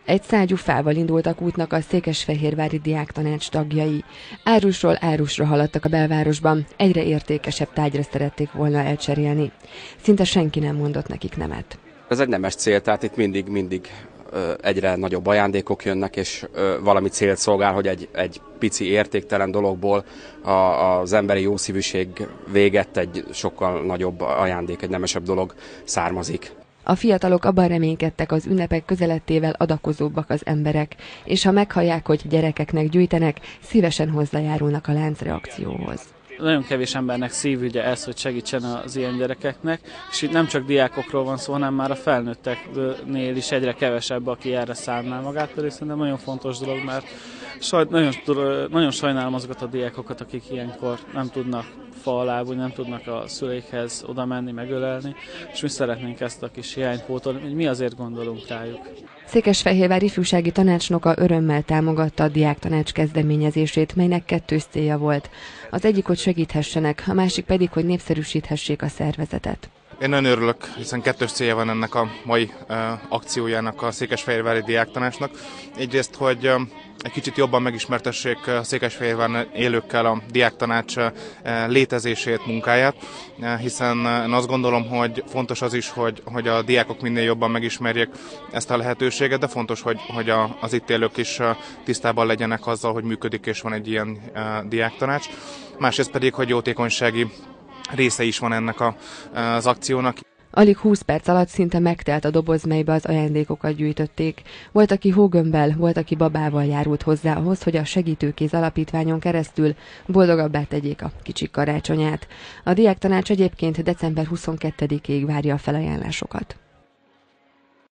Egy szágyú fával indultak útnak a székesfehérvári diáktanács tagjai. Árusról árusra haladtak a belvárosban, egyre értékesebb tárgyra szerették volna elcserélni. Szinte senki nem mondott nekik nemet. Ez egy nemes cél, tehát itt mindig egyre nagyobb ajándékok jönnek, és valami célt szolgál, hogy egy pici értéktelen dologból az emberi jószívűség végett egy sokkal nagyobb ajándék, egy nemesebb dolog származik. A fiatalok abban reménykedtek, az ünnepek közelettével adakozóbbak az emberek, és ha meghallják, hogy gyerekeknek gyűjtenek, szívesen hozzájárulnak a láncreakcióhoz. Nagyon kevés embernek szívügye ez, hogy segítsen az ilyen gyerekeknek, és itt nem csak diákokról van szó, hanem már a felnőtteknél is egyre kevesebb, aki erre szánná magát, pedig szerintem nagyon fontos dolog, mert nagyon sajnálom azokat a diákokat, akik ilyenkor nem tudnak fa alá bújni, nem tudnak a szüleikhez oda menni, megölelni, és mi szeretnénk ezt a kis hiányt pótolni, hogy mi azért gondolunk rájuk. Székesfehérvár ifjúsági tanácsnoka örömmel támogatta a diáktanács kezdeményezését, melynek kettős célja volt. Az egyik, hogy segíthessenek, a másik pedig, hogy népszerűsíthessék a szervezetet. Én nagyon örülök, hiszen kettős célja van ennek a mai akciójának, a Székesfehérvári Diáktanácsnak. Egyrészt, hogy egy kicsit jobban megismertessék a Székesfehérváron élőkkel a diáktanács létezését, munkáját, hiszen én azt gondolom, hogy fontos az is, hogy a diákok minél jobban megismerjék ezt a lehetőséget, de fontos, hogy az itt élők is tisztában legyenek azzal, hogy működik és van egy ilyen diáktanács. Másrészt pedig, hogy jótékonysági része is van ennek az akciónak. Alig 20 perc alatt szinte megtelt a doboz, melybe az ajándékokat gyűjtötték. Volt, aki hógömbbel, volt, aki babával járult hozzá ahhoz, hogy a Segítőkéz Alapítványon keresztül boldogabbá tegyék a kicsik karácsonyát. A diáktanács egyébként december 22-ig várja a felajánlásokat.